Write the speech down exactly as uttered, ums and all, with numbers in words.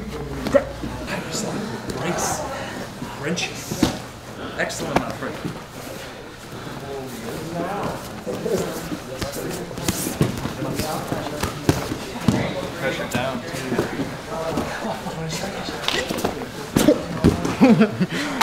Nice. Wrenches. Excellent amount of wrench. Pressure down, too.